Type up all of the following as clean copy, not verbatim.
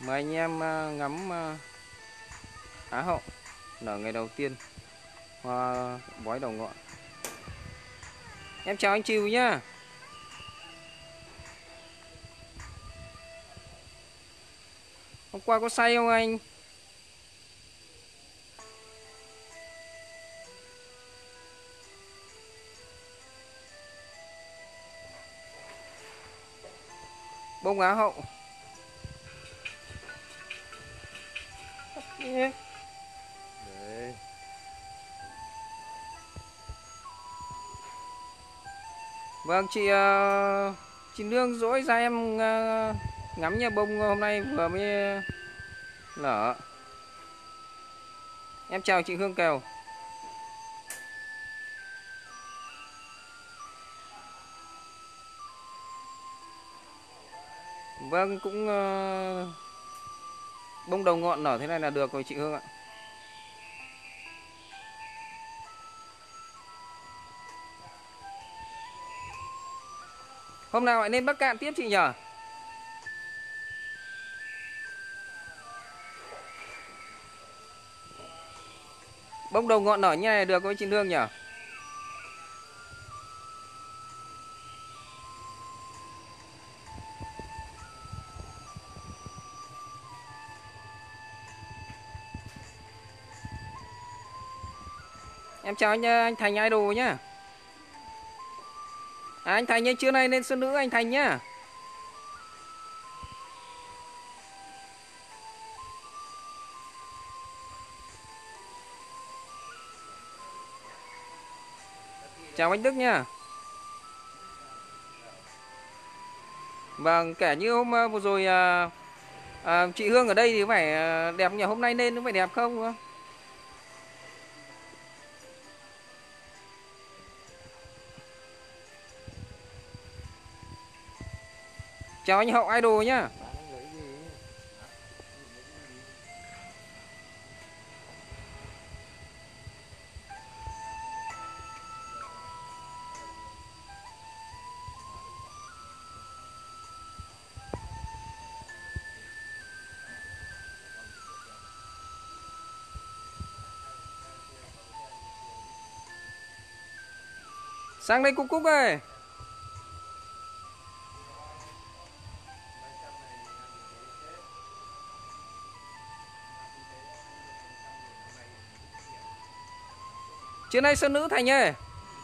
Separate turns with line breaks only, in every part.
Mời anh em ngắm Á hậu nở ngày đầu tiên, hoa bói đầu ngọn. Em chào anh Chiu nhá. Hôm qua có say không anh? Bông Á hậu. Đấy. Vâng chị Nương dỗi ra em ngắm nhà bông hôm nay vừa mới nở. Em chào chị Hương Kèo. Vâng, cũng bông đầu ngọn nở thế này là được rồi chị Hương ạ. Hôm nào lại lên Bắc Cạn tiếp chị nhở? Bông đầu ngọn nở như này được với chị Nương nhở? Em chào anh Thành Idol nhá. Anh Thành ơi, trưa nay lên sân nữ anh Thành nhá. Chào anh Đức nhá. Vâng, kể như hôm vừa rồi chị Hương ở đây thì phải đẹp nhỉ, hôm nay lên nó phải đẹp không? Chào anh Hậu Idol nhá. Sang đây Cúc Cúc ơi. Trưa nay sân nữ Thành ơi.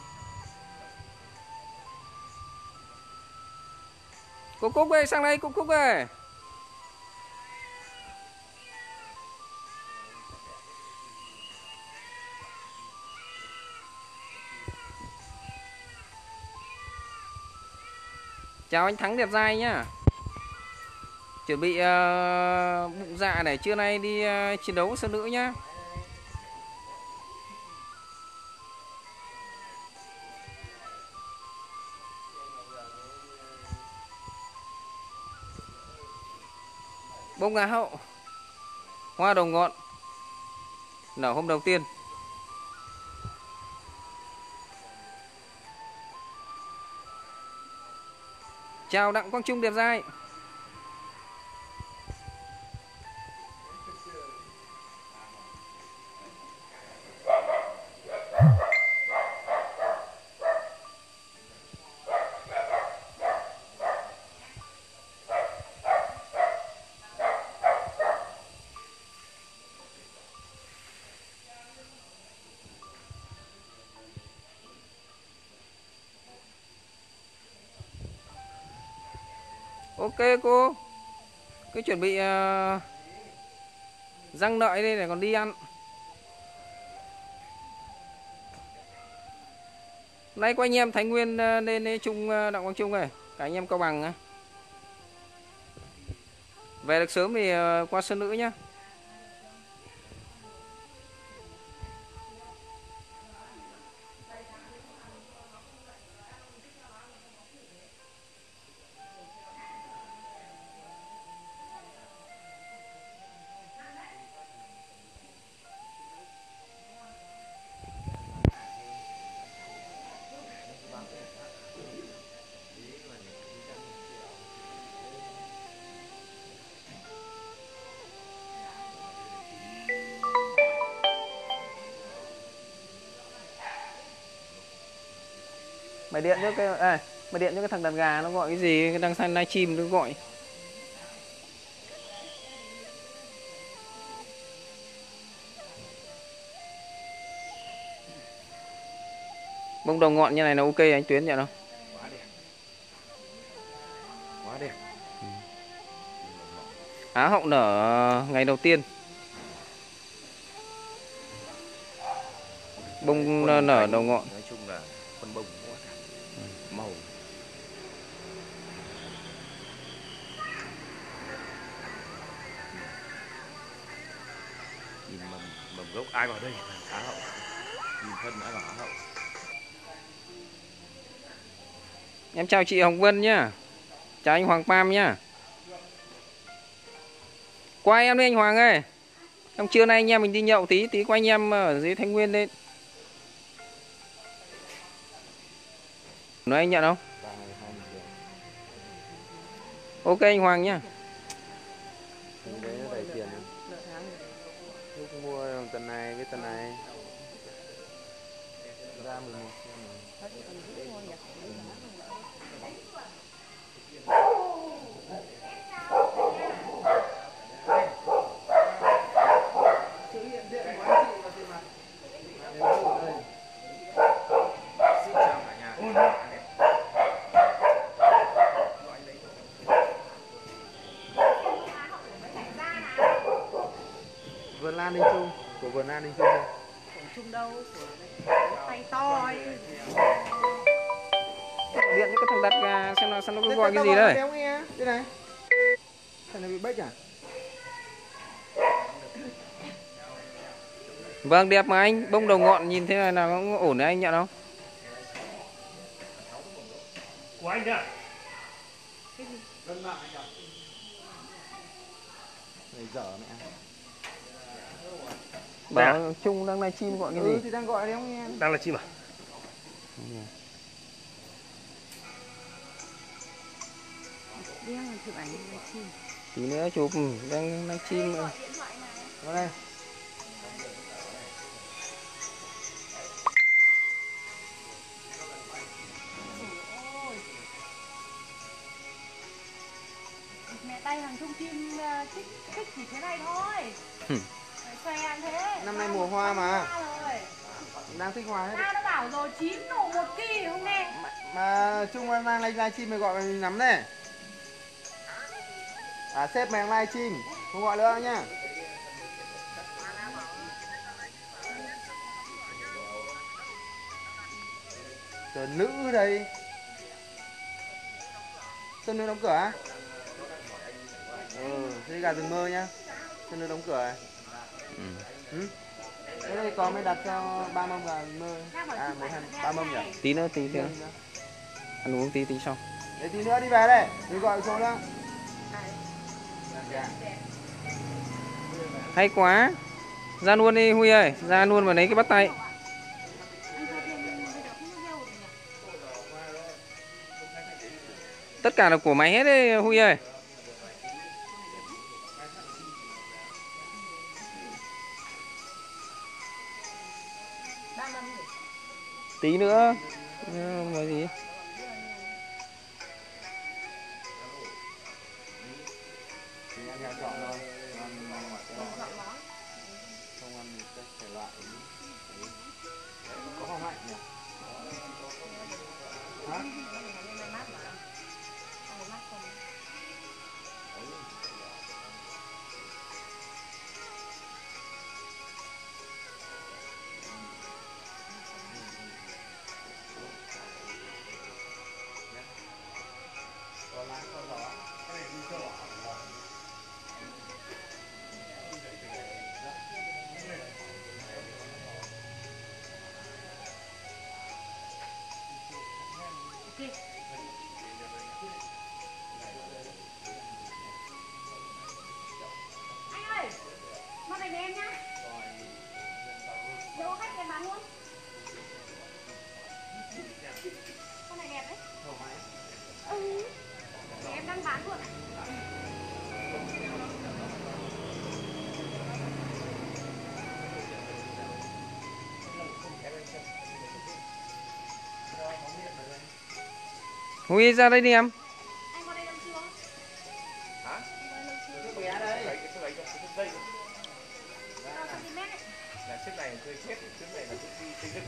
Cúc Cúc ơi, sang đây Cúc Cúc ơi. Chào anh Thắng đẹp dai nhá. Chuẩn bị bụng dạ để trưa nay đi chiến đấu sân nữ nhá. Bông Á hậu, hoa đầu ngọn, nở hôm đầu tiên. Chào Đặng Quang Trung đẹp dai. Ok cô, cứ chuẩn bị răng đợi đây để còn đi ăn. Nay có anh em Thái Nguyên lên chung Đặng Quang Trung này, cả anh em Cao Bằng. Về được sớm thì qua sân nữ nhá. Mày điện cho cái mày điện cho cái thằng đàn gà nó gọi cái gì, cái đang sang live stream nó gọi. Bông đầu ngọn như này là ok anh Tuyến nhận không?
Quá đẹp.
Á hậu nở ngày đầu tiên. Bông nở đầu ngọn.
Nói chung là con bông quá màu. Nhìn mầm gốc ai vào đây? Á hậu. Nhìn thân ai vào Á hậu.
Em chào chị Hồng Vân nhá. Chào anh Hoàng Pam nhá. Quay em đi anh Hoàng ơi. Trong trưa nay anh em mình đi nhậu tí quay anh em ở dưới Thanh Nguyên lên. Nói anh nhận không? Ok anh Hoàng nhá.
Đấy nó đầy tiền. Lúc mua tần này với tần này. Ra 11 Vườn Lan Ninh Trung, của vườn Lan Ninh Trung thôi.
Trung đâu, tay to ấy.
Điện cho cái thằng đặt gà xem nó có gọi cái gì đây.
Đéo nghe, đây này. Thằng này bị bách à?
Vâng đẹp mà anh, bông đầu ngọn nhìn thế này là nó ổn đấy anh nhận không?
Của anh đấy à?
Này dở mẹ.
Bảo Trung đang live stream gọi cái gì?
Thì đang gọi đéo nghe.
Đang là chim à?
Đang chụp ảnh livestream.
Tí nữa chụp, đang livestream nữa.
Vào đây.
Mẹ tay hàng Trung Kim thích chỉ thế này thôi. Xòe thế.
Năm nay mùa hoa mà. Đang thích hoa hết.
Tao đã bảo rồi 9 độ 1 kỳ không nghe.
Mà Trung đang livestream mày gọi mình nắm này. À sếp mày đang livestream, không gọi nữa nhá. Giờ nữ đây. Sơn Nữ đóng cửa á? Thế gà rừng mơ nhá. Sơn Nữ đóng cửa này. Thế đây có mới đặt cho 3 mâm gà rừng mơ. À 3 mâm nhỉ?
Tí nữa. Ăn uống tí xong.
Để tí nữa đi về đây, đi gọi số nữa.
Hay quá. Ra luôn đi Huy ơi, ra luôn và lấy cái bắt tay. Tất cả là của mày hết đấy Huy ơi. Tí nữa. Mà gì?
Có không lạnh nhỉ? Hả?
Anh ơi, mang về nhà em nhá. Đâu có khách em bán luôn. Con này đẹp đấy. Để em đang bán luôn ạ.
Huy ra đây đi em.
Anh qua đây làm chưa?
Hả?
Bao
Bé đây.
Lấy cái dây.
cm ấy?
Là chiếc này thuê xếp, chiếc này là công ty xây dựng.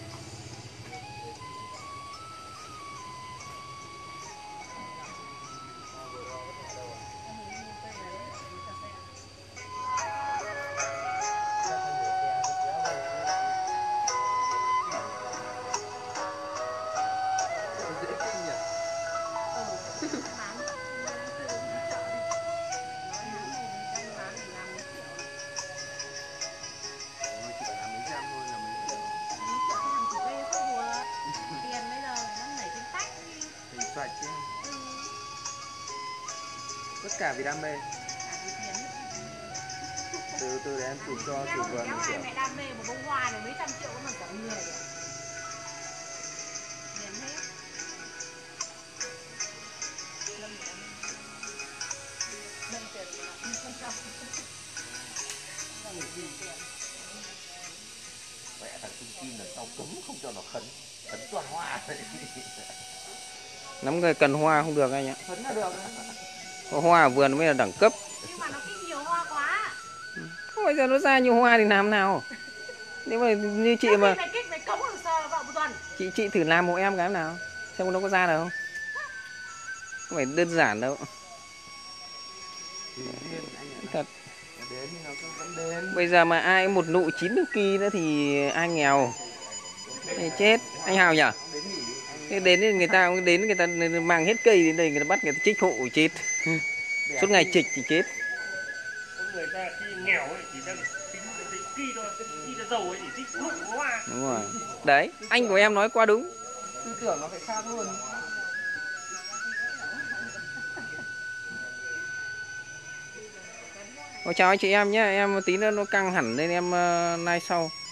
Sạch chứ. Tất cả vì đam mê. Từ để em chụp cho chủ vườn
Kéo
kiểu.
ai mẹ đam mê một bông hoa này mấy trăm triệu có mà cả người được. Tiền hết.
Mẹ thằng Trung Kim lần sau cấm không cho nó khấn toàn hoa.
Nắm người cần hoa không được anh ạ.
Khấn là được.
Có hoa ở vườn mới là đẳng cấp.
Nhưng mà nó kinh nhiều hoa quá.
Bây giờ nó ra nhiều hoa thì làm nào? Nếu mà như chị mà
Mày kích mày cống được sờ vào một tuần.
chị thử làm hộ em cái nào xem nó có ra được không? Không phải đơn giản đâu. Thật.
Đến thì nó vẫn đến.
Bây giờ mà ai một nụ 9 nước kỳ nữa thì ai nghèo thì chết. Anh Hào nhỉ? Thế đến thì người ta mang hết cây đến đây, người ta bắt người ta trích hộ chết. Suốt ngày trịch thì chết.
Người ta khi nghèo ấy chỉ đang tính kỳ thôi, khi ta giàu ấy chỉ thích nụ hoa.
Đúng rồi. Đấy, anh của em nói quá đúng.
Tư tưởng nó phải khác luôn.
Chào anh chị em nhé, em tí nữa nó căng hẳn nên em like sau.